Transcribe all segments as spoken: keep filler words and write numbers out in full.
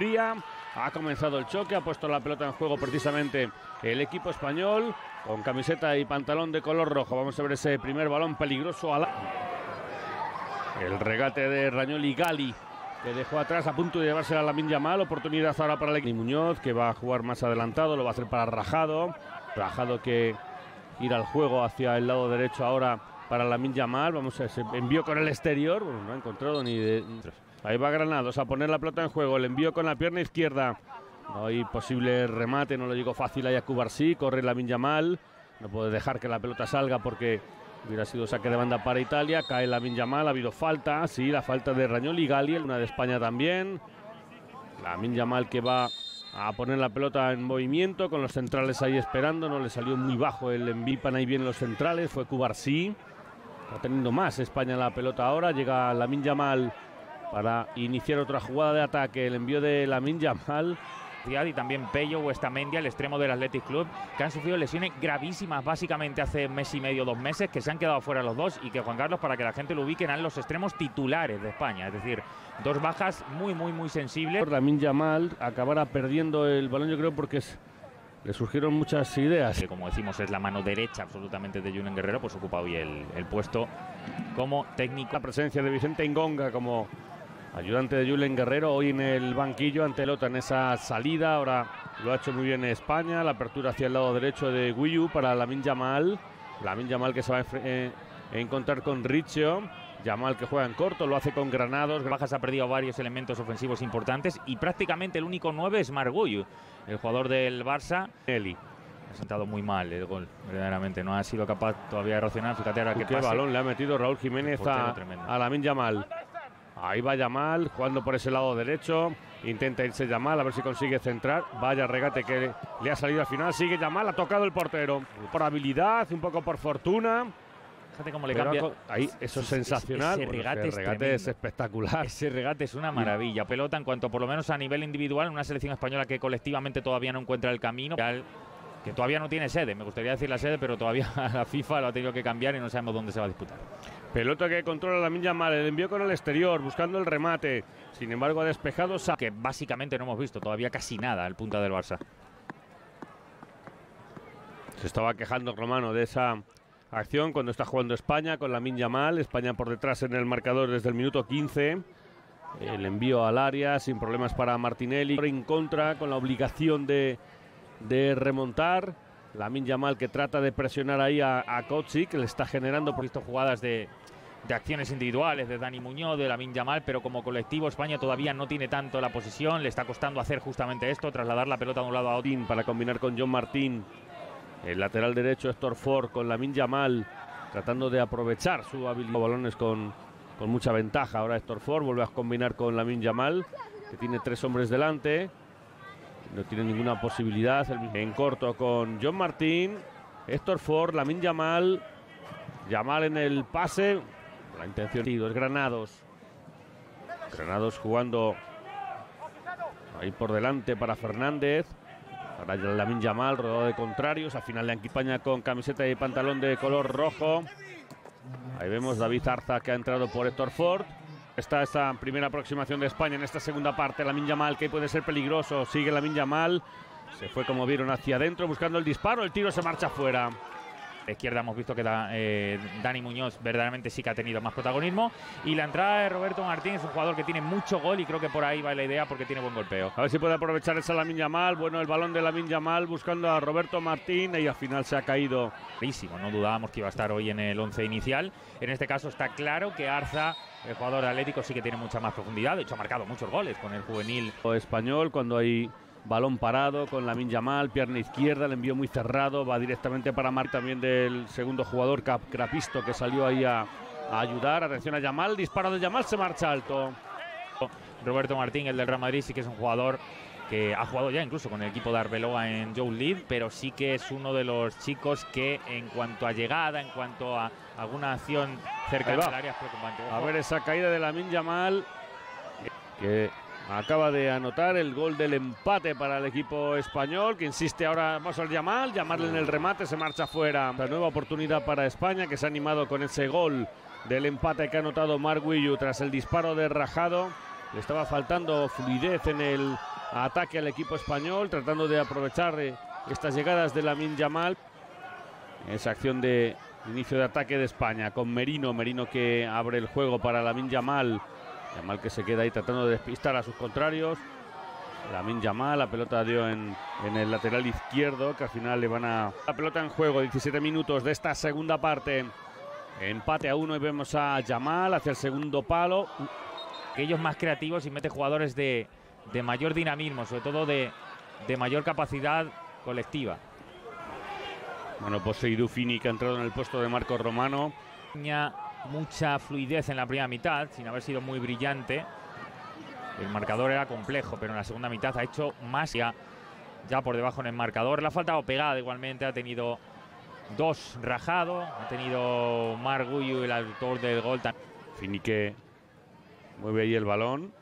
fría. Ha comenzado el choque, ha puesto la pelota en juego precisamente el equipo español, con camiseta y pantalón de color rojo. Vamos a ver ese primer balón peligroso a la... El regate de Rañoli Gali, que dejó atrás a punto de llevársela a Lamine Yamal. Oportunidad ahora para el equipo. Muñoz, que va a jugar más adelantado, lo va a hacer para Rajado. Rajado que gira el juego hacia el lado derecho ahora para Lamine Yamal. Vamos a ese envío con el exterior. Bueno, no ha encontrado ni de... Ahí va Granados a poner la pelota en juego. El envío con la pierna izquierda. No hay posible remate, no lo llegó fácil a Yacubarsí. Corre Lamine Yamal. No puede dejar que la pelota salga porque hubiera sido saque de banda para Italia. Cae Lamine Yamal. Ha habido falta. Sí, la falta de Rañoli Gali. Una de España también. Lamine Yamal que va a poner la pelota en movimiento con los centrales ahí esperando. No le salió muy bajo el envío. Ahí bien los centrales. Fue Cubarsí. Está teniendo más España la pelota ahora. Llega Lamine Yamal para iniciar otra jugada de ataque. El envío de Lamine Yamal. Y también Pello o Estamendia, el extremo del Athletic Club, que han sufrido lesiones gravísimas básicamente hace mes y medio, dos meses, que se han quedado fuera los dos, y que Juan Carlos, para que la gente lo ubique, eran los extremos titulares de España. Es decir, dos bajas muy, muy, muy sensibles. Lamine Yamal acabará perdiendo el balón, yo creo, porque es, le surgieron muchas ideas. Que, como decimos, es la mano derecha absolutamente de Julen Guerrero, pues ocupa hoy el, el puesto como técnico. La presencia de Vicente Ingonga como ayudante de Julen Guerrero hoy en el banquillo ante Lota en esa salida. Ahora lo ha hecho muy bien España. La apertura hacia el lado derecho de Guiyu para Lamine Yamal. Lamine Yamal que se va a eh, encontrar con Riccio. Yamal que juega en corto, lo hace con Granados. Bajas ha perdido varios elementos ofensivos importantes y prácticamente el único nueve es Marc Guiyu, el jugador del Barça. Eli ha sentado muy mal el gol, verdaderamente. No ha sido capaz todavía de reaccionar. Fíjate ahora que qué pase. Balón le ha metido Raúl Jiménez a, a Lamine Yamal. Ahí va Yamal, jugando por ese lado derecho. Intenta irse Yamal, a ver si consigue centrar. Vaya regate que le ha salido al final. Sigue Yamal, ha tocado el portero. Por habilidad, un poco por fortuna. Fíjate cómo le cambia. Ahí, eso es sensacional. Ese regate, bueno, es, regate es espectacular. Ese regate es una maravilla. Pelota en cuanto, por lo menos a nivel individual, una selección española que colectivamente todavía no encuentra el camino. Que todavía no tiene sede. Me gustaría decir la sede, pero todavía la FIFA lo ha tenido que cambiar y no sabemos dónde se va a disputar. Pelota que controla Lamine Yamal, el envío con el exterior, buscando el remate. Sin embargo, ha despejado. Que básicamente no hemos visto todavía casi nada el punta del Barça. Se estaba quejando Romano de esa acción cuando está jugando España con Lamine Yamal. España por detrás en el marcador desde el minuto quince. El envío al área sin problemas para Martinelli. En contra, con la obligación de, de remontar. Lamine Yamal que trata de presionar ahí a, a Kocic, que le está generando. Por visto jugadas de, de acciones individuales de Dani Muñoz, de Lamine Yamal, pero como colectivo España todavía no tiene tanto la posesión. Le está costando hacer justamente esto, trasladar la pelota de un lado a otro. Para combinar con John Martín. El lateral derecho Héctor Ford con Lamine Yamal, tratando de aprovechar su habilidad. Balones con, con mucha ventaja. Ahora Héctor Ford vuelve a combinar con Lamine Yamal, que tiene tres hombres delante. No tiene ninguna posibilidad. En corto con John Martín, Héctor Ford, Lamine Yamal. Yamal en el pase. La intención es Granados. Granados jugando ahí por delante para Fernández. Ahora Lamine Yamal, rodeado de contrarios. Al final le han quitado España con camiseta y pantalón de color rojo. Ahí vemos David Arza que ha entrado por Héctor Ford. Está esta primera aproximación de España en esta segunda parte. Lamine Yamal que puede ser peligroso. Sigue Lamine Yamal. Se fue, como vieron, hacia adentro buscando el disparo. El tiro se marcha fuera. A la izquierda hemos visto que da, eh, Dani Muñoz verdaderamente sí que ha tenido más protagonismo. Y la entrada de Roberto Martín es un jugador que tiene mucho gol y creo que por ahí va la idea porque tiene buen golpeo. A ver si puede aprovechar esa Lamine Yamal. Bueno, el balón de Lamine Yamal buscando a Roberto Martín y al final se ha caído. Clarísimo, no dudábamos que iba a estar hoy en el once inicial. En este caso está claro que Arza, el jugador atlético, sí que tiene mucha más profundidad. De hecho ha marcado muchos goles con el juvenil español cuando hay balón parado con Lamine Yamal, pierna izquierda, el envío muy cerrado, va directamente para Mar también del segundo jugador, Cap Crapisto, que salió ahí a, a ayudar. Atención a Yamal, disparo de Yamal, se marcha alto. Roberto Martín, el del Real Madrid, sí que es un jugador que ha jugado ya incluso con el equipo de Arbeloa en Youth League, pero sí que es uno de los chicos que en cuanto a llegada, en cuanto a alguna acción cerca del área es preocupante. A ver esa caída de Lamine Yamal, que acaba de anotar el gol del empate para el equipo español, que insiste ahora, vamos al Yamal, llamarle en el remate, se marcha fuera. La nueva oportunidad para España, que se ha animado con ese gol del empate que ha anotado Marc Guiyu tras el disparo de Rajado. le estaba faltando fluidez en el ataque al equipo español, tratando de aprovechar eh, estas llegadas de Lamine Yamal. Esa acción de inicio de ataque de España con Merino, Merino que abre el juego para Lamine Yamal, Yamal que se queda ahí tratando de despistar a sus contrarios. Lamine Yamal, la pelota dio en, en el lateral izquierdo, que al final le van a... La pelota en juego, diecisiete minutos de esta segunda parte. Empate a uno y vemos a Yamal hacia el segundo palo. Aquellos más creativos y mete jugadores de, de mayor dinamismo, sobre todo de, de mayor capacidad colectiva. Bueno, pues Seydou Fini, que ha entrado en el puesto de Marcos Romano. Tenía mucha fluidez en la primera mitad, sin haber sido muy brillante. El marcador era complejo, pero en la segunda mitad ha hecho más ya, ya por debajo en el marcador. Le ha faltado pegada igualmente, ha tenido dos rajados, ha tenido Margullo, el autor del gol. Fini que mueve ahí el balón.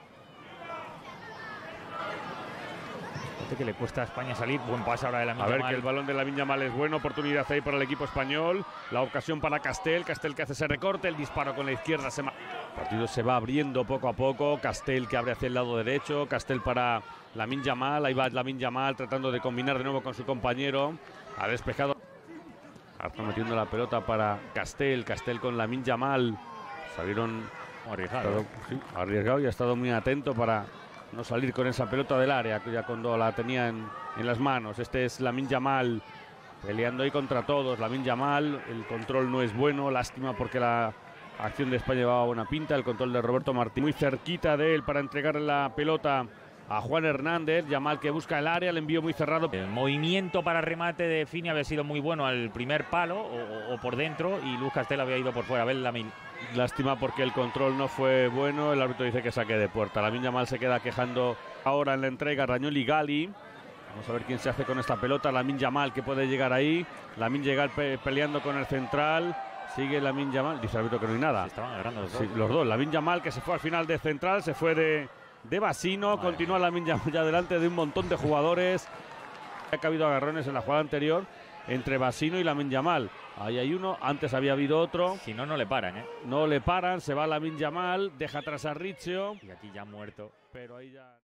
Que le cuesta a España salir. Buen pase ahora de Lamine Yamal. A ver, Yamal. que el balón de Lamine Yamal es bueno. Oportunidad ahí para el equipo español. La ocasión para Castel. Castel que hace ese recorte. El disparo con la izquierda. Se... El partido se va abriendo poco a poco. Castel que abre hacia el lado derecho. Castel para Lamine Yamal. Ahí va Lamine Yamal tratando de combinar de nuevo con su compañero. Ha despejado. Está metiendo la pelota para Castel. Castel con Lamine Yamal. Salieron arriesgado. Sí, arriesgado y ha estado muy atento para no salir con esa pelota del área, que ya cuando la tenía en, en las manos. Este es Lamine Yamal peleando ahí contra todos. Lamine Yamal, el control no es bueno, lástima porque la acción de España llevaba buena pinta. El control de Roberto Martín muy cerquita de él para entregarle la pelota a Juan Hernández. Yamal que busca el área, el envío muy cerrado. El movimiento para remate de Fini había sido muy bueno al primer palo o, o por dentro, y Luz Castel había ido por fuera. A ver, Lamine. Lástima porque el control no fue bueno. El árbitro dice que saque de puerta. Lamine Yamal se queda quejando ahora en la entrega. Rañol y Gali. Vamos a ver quién se hace con esta pelota. Lamine Yamal que puede llegar ahí. Lamine llega pe peleando con el central. Sigue Lamine Yamal. Dice el árbitro que no hay nada. Se estaban agarrando los dos. Sí, los dos. Lamine Yamal que se fue al final de central. Se fue de, de Basino. Madre Continúa Lamine Yamal ya delante de un montón de jugadores. Ha habido agarrones en la jugada anterior entre Basino y Lamine Yamal. Ahí hay uno, antes había habido otro. Si no, no le paran, ¿eh? No le paran, se va Lamine Yamal, deja atrás a Riccio. Y aquí ya muerto. Pero ahí ya...